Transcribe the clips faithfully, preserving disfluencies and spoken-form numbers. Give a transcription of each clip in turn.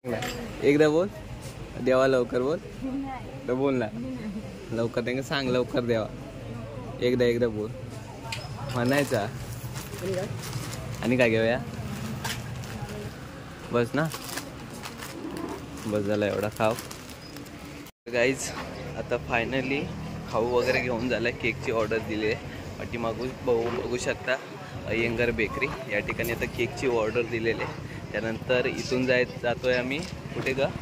एकदा बोल देवा लवकर बोल तर बोल ना लवकर नाही का सांग लवकर देवा एकदा एकदा बोल म्हणायचा आणि काय घेऊया बस ना बस झाला एवढा खाव गाईज आता फायनली खाऊ वगैरे घेऊन झाला केकची ऑर्डर दिली आहे पाठीमागून बघू बघू शकता अय्यंगार बेकरी या ठिकाणी आता केकची ऑर्डर दिलेली आहे त्यानंतर इथून जाय जातोय आम्ही कुठे ग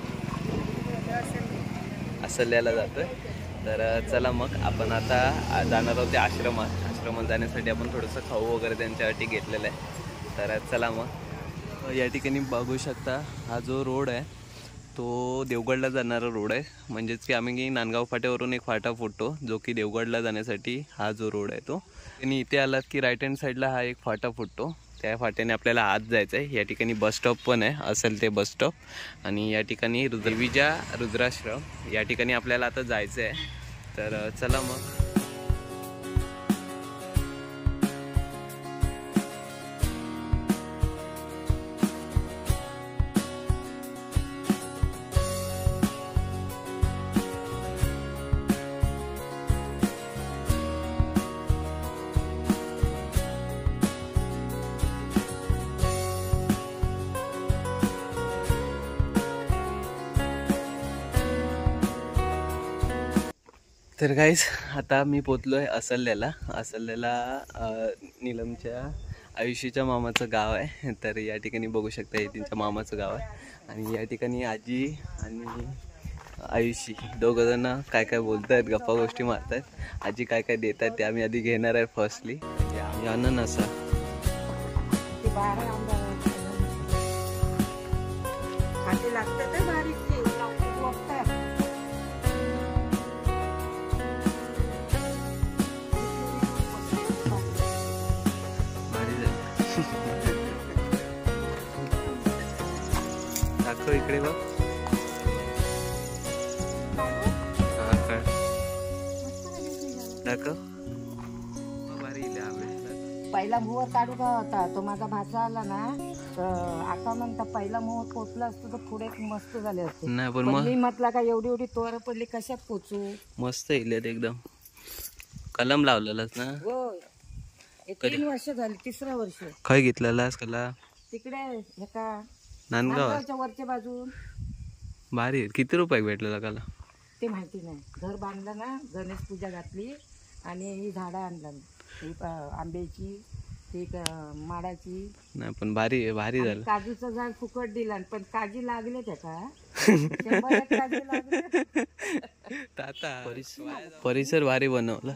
असल्याला जातोय तर चला मग आपण आता जाणार आहोत त्या आश्रमात आश्रमात जाण्यासाठी आपण थोडंसं खाऊ वगैरे त्यांच्यासाठी घेतलेलं आहे तर चला मग या ठिकाणी बघू शकता हा जो रोड आहे तो देवगडला जाणारा रोड आहे म्हणजेच की आम्ही नांदगाव फाट्यावरून एक फाटा फुटतो जो की देवगडला जाण्यासाठी हा जो रोड आहे तो आणि इथे आलात की राईट हँड साईडला हा एक फाटा फुटतो त्या फाट्याने आपल्याला आत जायचं आहे या ठिकाणी बस स्टॉप पण आहे असेल ते बस स्टॉप आणि या ठिकाणी रुद्रविजा रुद्राश्रम या ठिकाणी आपल्याला आता जायचं आहे तर चला मग तर गाईस आता मी पोचलो आहे असल्याला असल्याला नीलमच्या आयुषीच्या मामाचं गाव आहे तर या ठिकाणी बघू शकता हे त्यांच्या मामाचं गाव आहे आणि या ठिकाणी आजी आणि आयुषी दोघं जण काय काय बोलत आहेत गप्पा गोष्टी मारत आहेत आजी काय काय देत आहेत ते आम्ही आधी घेणार आहे फर्स्टली अननसा दाखव इकडे बघ दाखव पहिला मोहर काढू का होता तो माझा भाचा आला ना तर आता म्हणता पहिला मोहर पोचला असतो तर पुढे मस्त झाले असते नाही पण मग मी म्हटलं का एवढी एवढी तोर पडली कशात पोचू मस्त इलेत एकदम कलम लावलेलास ना हो तीन वर्ष झाली तिसरं वर्ष काय घेतलेलास कला तिकडे हे का नांदगावच्या वरच्या बाजून भारी किती रुपये भेटलेला कला ते माहिती नाही घर बांधलं ना गणेश पूजा घातली आणि ही झाडं आणलं ही आंब्याची ती माडाची नाही पण भारी भारी झालं काजूचं झाड फुकट दिला पण काजी लागले त्याचा परिसर भारी बनवलं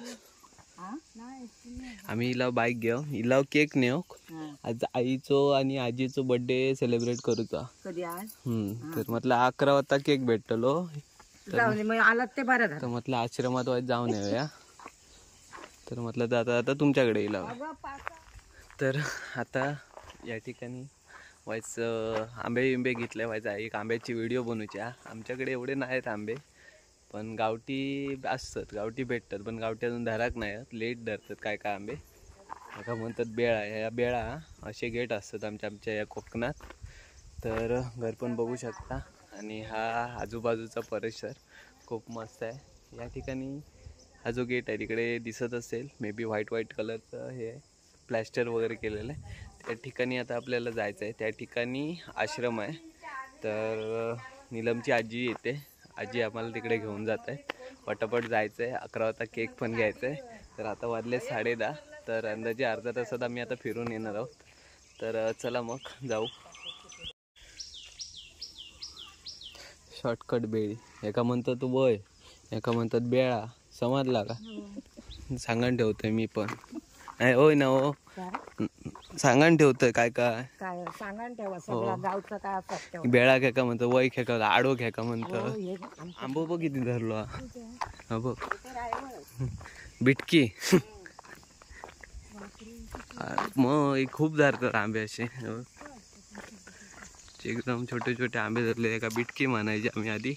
आम्ही हिला बाईक घेऊ हिला केक नेऊ आज आईचो आणि आजीचो बर्थडे सेलिब्रेट करूचा कधी आज तर म्हटलं अकरा वाजता केक भेटलो आलात ते बरं तर म्हटलं आश्रमात वाईट जाऊन येऊया तर म्हटलं तर आता आता तुमच्याकडे येईल तर आता या ठिकाणी वाईच आंबे बिंबे घेतले व्हायचा एक आंब्याची व्हिडिओ बनवूच्या आमच्याकडे एवढे नाहीत आंबे पण गावठी असतात गावठी भेटतात पण गावठी अजून धराक नाही लेट धरतात काय काय आंबे आता म्हणतात बेळा ह्या बेळा असे गेट असतात आमच्या आमच्या या कोकणात तर घर पण बघू शकता आणि हा आजूबाजूचा परिसर खूप मस्त आहे या ठिकाणी हा जो गेट आहे तिकडे दिसत असेल मे बी व्हाईट व्हाईट कलरचं हे प्लॅस्टर वगैरे केलेलं आहे त्या ठिकाणी आता आपल्याला जायचं आहे त्या ठिकाणी आश्रम आहे तर नीलमची आजी येते आजी आम्हाला तिकडे घेऊन जात आहे पटापट जायचं आहे अकरा वाजता केक पण घ्यायचा आहे तर आता वाजले साडे दहा तर अंदाजे अर्धा तासात आम्ही आता फिरून येणार आहोत तर चला मग जाऊ शॉर्टकट बेळी एका म्हणतात तू बय एका म्हणतात बेळा समजला का सांगून ठेवतोय मी पण नाही होय ना हो सांगून ठेवतोय काय काय काय सांगा ठेवा सगळं गावचं काय असतं बेळा खेका म्हणतो वय खेका आडो खेका म्हणतो आंबो बघ किती धरलो हा बघ बिटकी मग खूप धरतात आंबे असे एकदम छोटे छोटे आंबे धरले एका बिटकी म्हणायची आम्ही आधी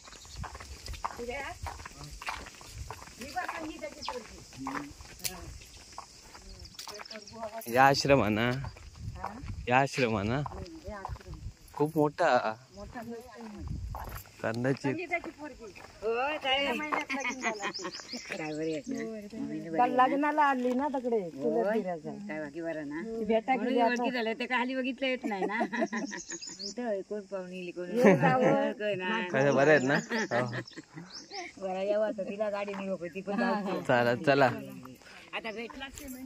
या आश्रमाना या आश्रमाना खूप मोठा मोठा कांद्याची लग्नाला आणली ना तिकडे भेटा ते खाली बघितलं येत नाही ना. कोण पाहुणी कोण काय बरं आहेत ना. बरं यावं तर तिला गाडी मिळव ती पण चला चला. आता भेटला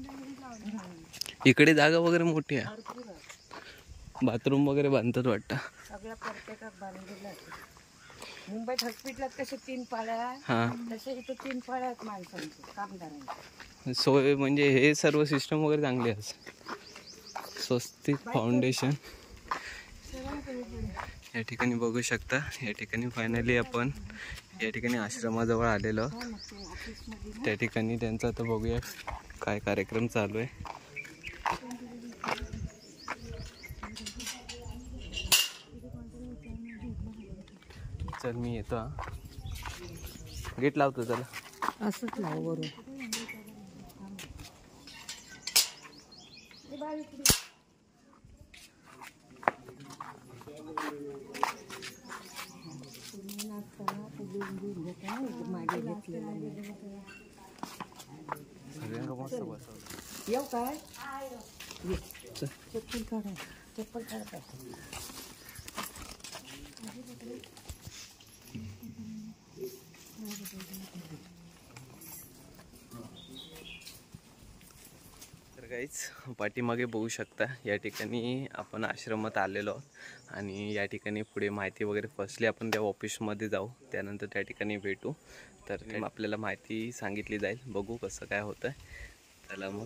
इकडे जागा वगैरे मोठी आहे. बाथरूम वगैरे बांधतात वाटतं. सगळ्या प्रत्येकात बांधलेलं आहे. मुंबईत हॉस्पिटलात कसे तीन पाड्या हा तसे इथं तीन पाड्या आहेत माणसांचे कामगारांचे. सोय म्हणजे हे सर्व सिस्टम वगैरे चांगली आहे. स्वस्तिक फाउंडेशन या ठिकाणी बघू शकता. या ठिकाणी फायनली आपण या ठिकाणी आश्रमाजवळ आलेलो. त्या ठिकाणी त्यांचा आता बघूया काय कार्यक्रम चालू आहे. चल मी येतो. हा गेट लावतो चला. असंच लाव बरोबर. मागे घेतलेलं सगळ्यांना मस्त बसवलं. येऊ काय चप्पल काढा चप्पल काढा. तर काहीच पाठीमागे बघू शकता या ठिकाणी आपण आश्रमात आलेलो आहोत आणि या ठिकाणी पुढे माहिती वगैरे फर्स्टली आपण त्या ऑफिसमध्ये जाऊ, त्यानंतर त्या ठिकाणी भेटू. तर आपल्याला माहिती सांगितली जाईल, बघू कसं काय होतं आहे. त्याला मग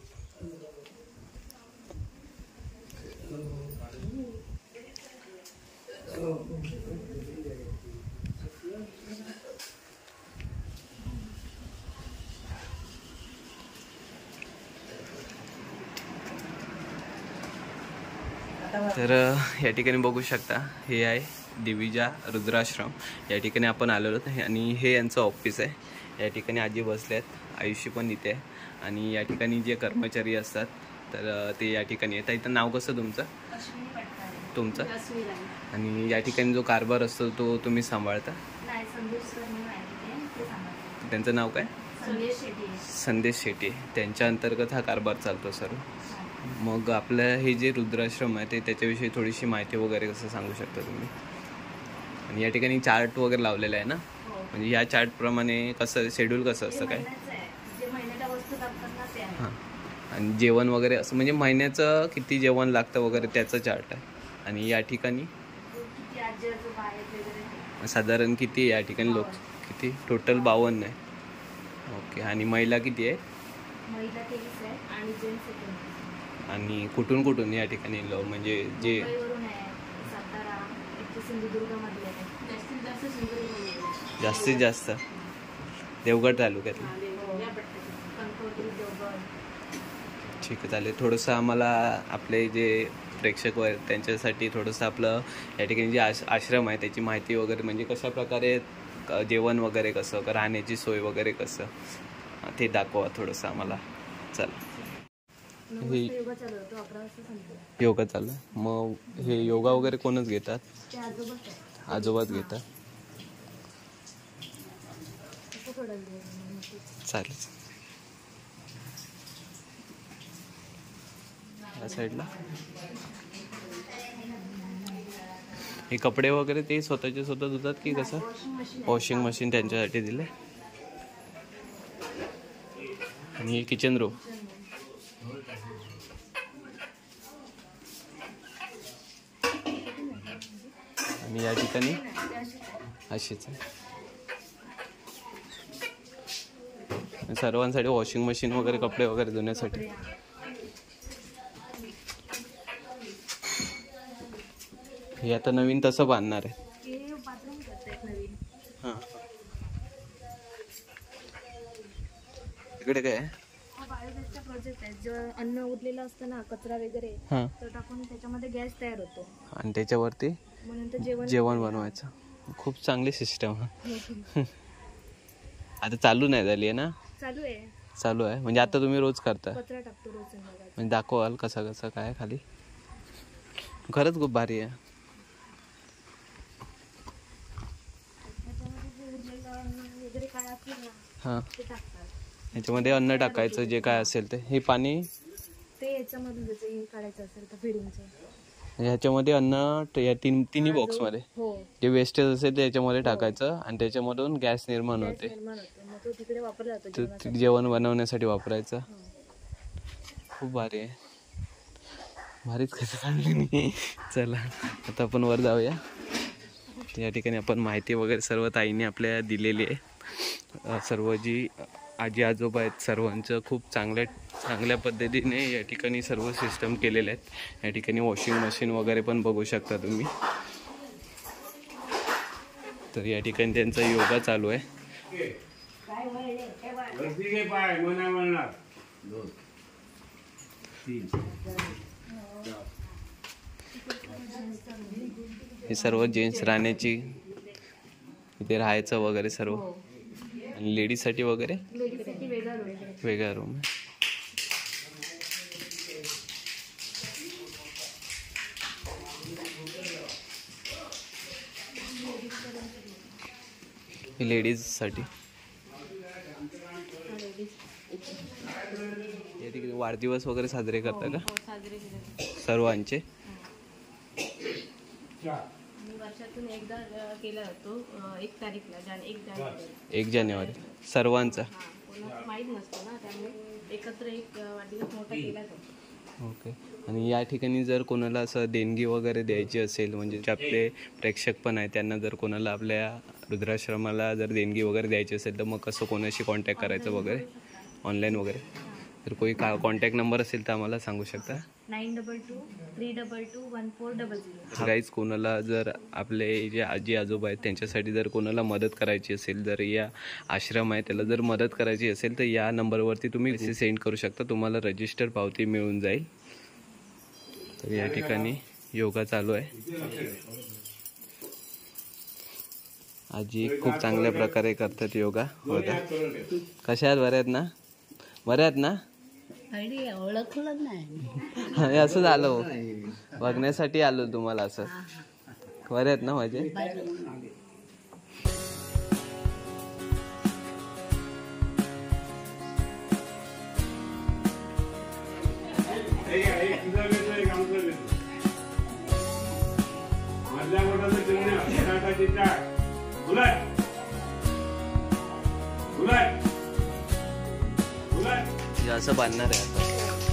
तर या ठिकाणी बघू शकता हे आहे दिविजा रुद्राश्रम. या ठिकाणी आपण आलेलो आणि हे यांचं ऑफिस आहे. या ठिकाणी आजी बसले आहेत, आयुष्य पण इथे आहे आणि या ठिकाणी जे कर्मचारी असतात तर ते या ठिकाणी येतात. इथं नाव कसं तुमचं? तुमचं. आणि या ठिकाणी जो कारभार असतो तो तुम्ही सांभाळता? त्यांचं नाव काय? संदेश शेट्टी. त्यांच्या अंतर्गत हा कारभार चालतो सर्व. मग आपलं हे जे रुद्राश्रम आहे ते त्याच्याविषयी थोडीशी माहिती वगैरे कसं सांगू शकता तुम्ही? आणि या ठिकाणी चार्ट वगैरे लावलेला आहे ना, म्हणजे या चार्टप्रमाणे कसं शेड्यूल कसं असतं काय? हां. आणि जेवण वगैरे असं म्हणजे महिन्याचं किती जेवण लागतं वगैरे त्याचं चार्ट आहे. आणि या ठिकाणी साधारण किती या ठिकाणी लोक किती? टोटल बावन्न आहे. ओके. आणि महिला किती आहे? आणि कुठून कुठून या ठिकाणी लोक म्हणजे जे जास्तीत जास्त देवगड तालुक्यातलं? ठीक आहे, चालेल. थोडंसं आम्हाला आपले जे प्रेक्षक वगैरे त्यांच्यासाठी थोडंसं आपलं या ठिकाणी जे आश आश्रम आहे त्याची माहिती वगैरे म्हणजे कशा प्रकारे जेवण वगैरे कसं, राहण्याची सोय वगैरे कसं ते दाखवा थोडंसं आम्हाला. चला. हे योगा चालू आहे. मग हे योगा वगैरे कोणच घेतात? आजोबाच घेतात. चालेल. या साईडला हे कपडे वगैरे ते स्वतःचे स्वतः धुतात की कसं? वॉशिंग मशीन त्यांच्यासाठी दिले. आणि हे किचन रूम. आणि या ठिकाणी अशीच आहे. सर्वांसाठी वॉशिंग मशीन वगैरे कपडे वगैरे धुण्यासाठी. हे आता नवीन तसं बांधणार आहे. हां. इकडे काय आहे? प्रोजेक्ट आहे. जो अन्न उरलेलं असतं ना, कचरा वगैरे हां. तो टाकून त्याच्यामध्ये गॅस तयार होतो आणि त्याच्यावरती म्हणून जेवण जेवण बनवायचं. खूप चांगली सिस्टम. आता चालू नाही झाली आहे ना? चालू आहे. चालू आहे म्हणजे आता तुम्ही रोज करता? कचरा टाकतो रोज संध्याकाळी. म्हणजे दाखवाल कसं कसं काय खाली? खरंच खूप भारी आहे. वगैरे काय असेल ना हां, ते टाकतात. ह्याच्यामध्ये अन्न टाकायचं जे काय असेल ते. हे पाणी ते याच्यामधून जसं हे काढायचं असेल तर फिडिंगचं. ह्याच्यामध्ये अन्न ट- या तीन तिन्ही बॉक्समध्ये हो जे वेस्टेज असेल ते याच्यामध्ये टाकायचं आणि त्याच्यामधून गॅस निर्माण होते. निर्माण होतो मग तो तिकडे वापरला जातो तर जेवणासाठी. ते जेवण बनवण्यासाठी वापरायचं. खूप भारी आहे, भारीच कसं काढले मी. चला आता आपण वर जाऊया. या ठिकाणी आपण माहिती वगैरे सर्व ताईने आपल्या दिलेली आहे. अ, सर्व जी आजी आजोबा आहेत सर्वांचं खूप चांगल्या चांगल्या पद्धतीने या ठिकाणी सर्व सिस्टम केलेले आहेत. या ठिकाणी वॉशिंग मशीन वगैरे पण बघू शकता तुम्ही. तर या ठिकाणी त्यांचा योगा चालू आहे. हे सर्व जेंट्स राहण्याची, इथे राहायचं वगैरे सर्व, आणि लेडीजसाठी वगैरे लेडीजसाठी वेगळा room आहे. वेगळा रूम आहे. हे लेडीजसाठी. या ठिकाणी वाढदिवस वगैरे साजरे करता का हो, साजरे केले सर्वांचे? आणि वर्षातून एकदा अ, केला जातो अ, एक तारीखला जान एक जानेवारी. एक जानेवारी सर्वांचा. हा कोणाचं माहीत नसतं ना, त्यामुळे एकत्र एक अ, वाढदिवस मोठा केला जातो. ओके. आणि या ठिकाणी जर कोणाला असं देणगी वगैरे द्यायची असेल, म्हणजे जे आपले प्रेक्षक पण आहेत त्यांना जर कोणाला आपल्या रुद्राश्रमाला जर देणगी वगैरे द्यायची असेल तर मग कसं कोणाशी कॉन्टॅक्ट करायचं वगैरे ऑनलाईन वगैरे? तर कोणी का कॉन्टॅक्ट नंबर असेल तर आम्हाला सांगू शकता. Nine double two three double two one four double zero. Guys कोणाला जर आपले जे आजी आजोबा आहेत त्यांच्यासाठी जर कोणाला मदत करायची असेल, जर या आश्रम आहे त्याला जर मदत करायची असेल तर या नंबरवरती तुम्ही मेसेज सेंड करू शकता. तुम्हाला रजिस्टर पावती मिळून जाईल. तर या ठिकाणी योगा चालू आहे. आजी खूप चांगल्या प्रकारे करतात योगा. बघा कशा आहेत, बऱ्या आहेत ना? बऱ्या आहेत ना? ओळखलं नाही. हे असं झालं बघण्यासाठी आलो तुम्हाला. असं बरे आहेत ना माझे? हे असं बांधणार आहे आता.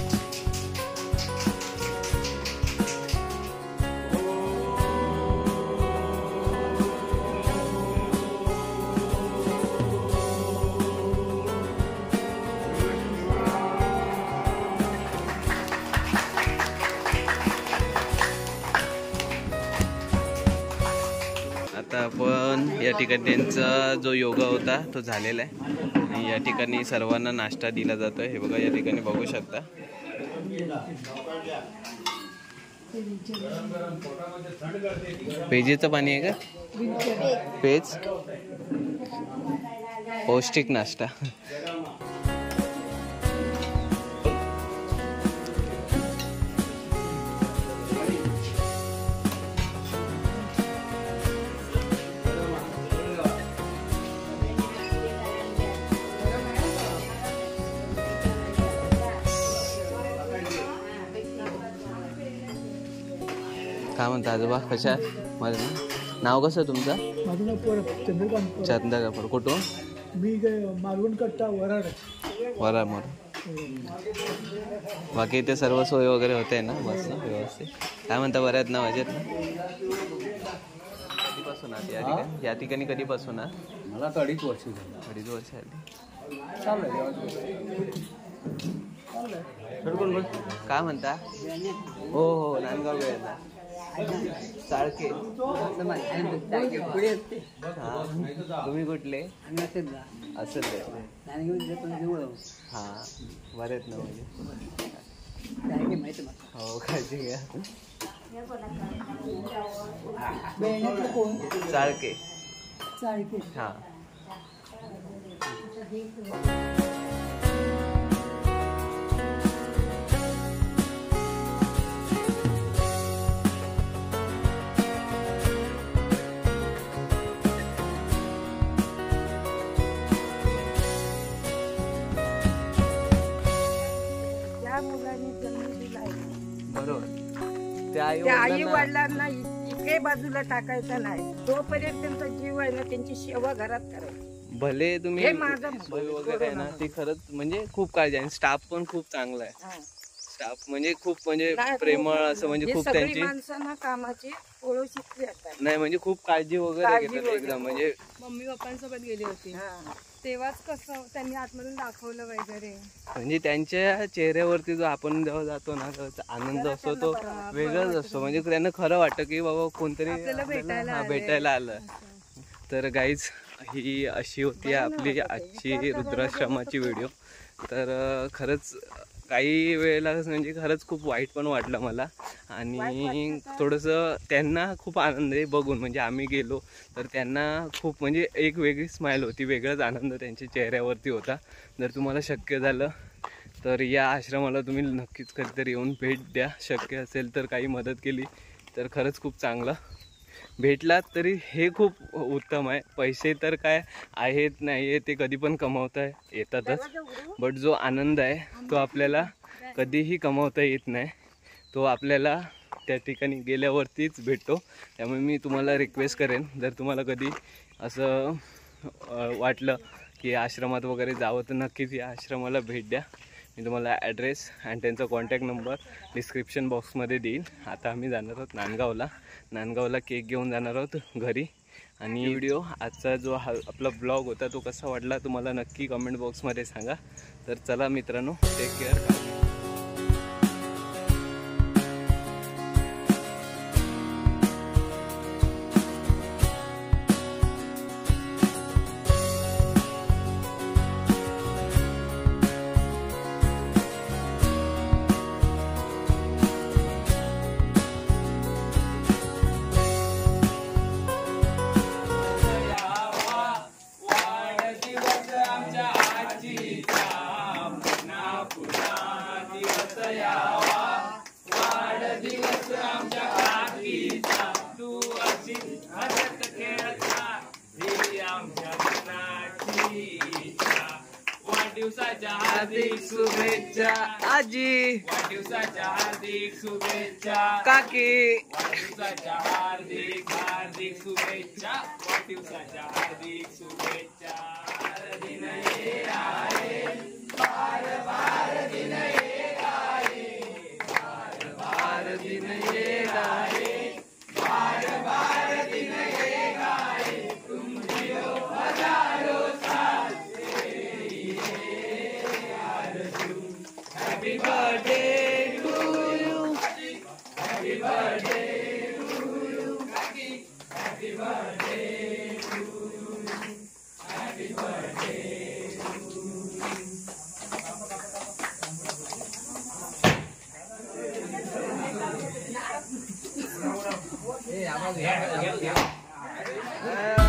आता आपण या ठिकाणी त्यांचा जो योगा होता तो झालेला आहे आणि या ठिकाणी सर्वांना नाश्ता दिला जातोय. हे बघा या ठिकाणी बघू शकता. पेजेचं पाणी आहे का? पेज पौष्टिक नाश्ता. काय म्हणता आजोबा, कशा? माझं नाव कसं तुमचं? माझं नाव परब चंद्रकांत. चंद्रकांत. कुठून? मी मालवण कट्टा वराड. वरामोर. बाकी इथे सर्व सोय वगैरे होते ना मस्त व्यवस्थित? काय म्हणता, बऱ्या आहेत ना माझ्यात? कधीपासून आहात या ठिकाणी? या ठिकाणी कधीपासून आहात? मला तर अडीच वर्ष झाली. अडीच वर्ष आली. काय म्हणता? हो हो नांदगाव वेळेला साळके. हा तुम्ही कुठले? असेल हा बरेच ना म्हणजे. हो काळजी घ्या. चाळके. हा आई त्या आई वडिलांना वडिलांना इथे बाजूला टाकायचं नाही. जोपर्यंत त्यांचा जीव आहे ना त्यांची सेवा घरात करायची. भले तुम्ही हे माझं मत. सोय वगैरे आहे ना ती खरंच म्हणजे खूप काळजी आहे. स्टाफ पण खूप चांगला आहे. हा. स्टाफ म्हणजे खूप म्हणजे नाही, प्रेमळ खूप- असं म्हणजे हे खूप सगळी त्यांची माणसांना कामाची ओळखीची असतात. नाही म्हणजे खूप काळजी वगैरे काळजी घेतात वगैरे. एकदम म्हणजे मम्मी पप्पांसोबत गेली होती हा. तेव्हाच कसं त्यांनी आतमधून दाखवलं वगैरे. म्हणजे त्यांच्या चेहऱ्यावरती जो आपण जेव्हा जातो ना तेव्हा आनंद असतो तो वेगळाच असतो. म्हणजे त्यांना खरं वाटतं की बाबा कोणतरी आपल्याला भेटायला हा, आलंय. भेटायला आलं. तर गाईज ही अशी होती आपली आजची रुद्राश्रमाची व्हिडिओ. तर अं, खरंच काही वेळेला म्हणजे खरंच खूप वाईट पण वाटलं मला आणि थोडंसं त्यांना खूप आनंद आहे बघून. म्हणजे आम्ही गेलो तर त्यांना खूप म्हणजे एक वेगळी स्माईल होती, वेगळाच आनंद त्यांच्या चेहऱ्यावरती होता. जर तुम्हाला शक्य झालं तर या आश्रमाला तुम्ही नक्कीच कधीतरी येऊन भेट द्या. शक्य असेल तर काही मदत केली तर खरंच खूप चांगलं. भेटलात तरी हे खूप उत्तम आहे. पैसे तर काय आहेत नाही आहे ते कधी पण कमावता येतातच, बट जो आनंद आहे तो आपल्याला कधीही कमावता येत नाही. तो आपल्याला त्या ठिकाणी गेल्यावरतीच भेटतो. त्यामुळे मी तुम्हाला रिक्वेस्ट करेन जर तुम्हाला कधी असं वाटलं की आश्रमात वगैरे जावं तर नक्कीच या आश्रमाला भेट द्या. मी तुम्हाला ॲड्रेस आणि त्यांचा कॉन्टॅक्ट नंबर डिस्क्रिप्शन बॉक्समध्ये देईन. आता आम्ही जाणार आहोत नांदगावला. नांदगावला केक घेऊन जाणार आहोत घरी. आणि व्हिडिओ आजचा जो हा आपला ब्लॉग होता तो कसा वाटला तुम्हाला नक्की कमेंट बॉक्समध्ये सांगा. तर चला मित्रांनो, टेक केअर. वाढदिवसाच्या हार्दिक शुभेच्छा आजी. वाढदिवसाच्या हार्दिक शुभेच्छा काकी. वाढदिवसाच्या हार्दिक हार्दिक शुभेच्छा वाढदिवसाच्या हार्दिक शुभेच्छा. दिन ये आहे बार बार दिन ये आहे बार बार दिन ये आहे बार बार दिन ये आहे. तुम जियो हजारो साल Happy birthday to you. Happy birthday to you. Happy birthday to you. Happy birthday to you. Hey, I'm